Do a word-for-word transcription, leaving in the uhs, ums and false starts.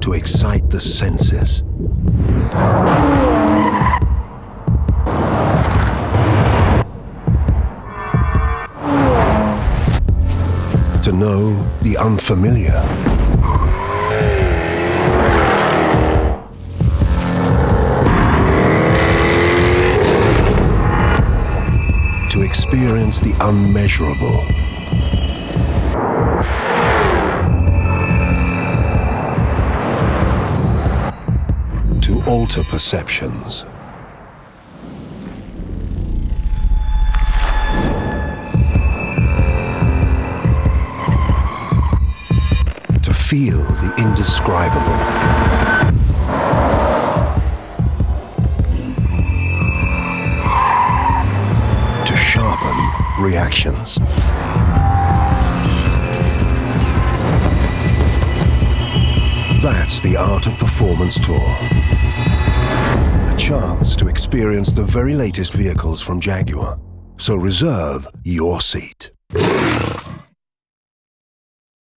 to excite the senses. To know the unfamiliar. To experience the unmeasurable. To alter perceptions. To feel the indescribable. To sharpen reactions. That's the Art of Performance Tour. A chance to experience the very latest vehicles from Jaguar. So reserve your seat.